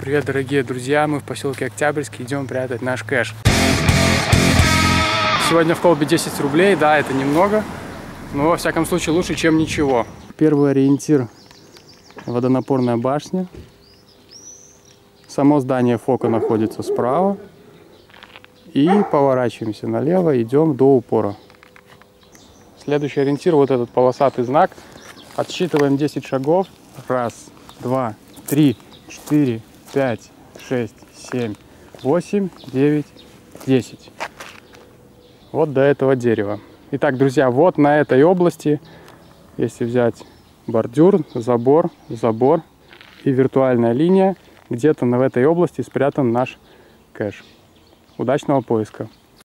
Привет, дорогие друзья, мы в поселке Октябрьский, идем прятать наш кэш. Сегодня в колбе 10 рублей, да, это немного, но во всяком случае лучше, чем ничего. Первый ориентир — водонапорная башня. Само здание ФОКа находится справа. И поворачиваемся налево, идем до упора. Следующий ориентир — вот этот полосатый знак. Отсчитываем 10 шагов. Раз, два, три, 4, 5, 6, 7, 8, 9, 10. Вот до этого дерева. Итак, друзья, вот на этой области, если взять бордюр, забор и виртуальная линия, где-то в этой области спрятан наш кэш. Удачного поиска!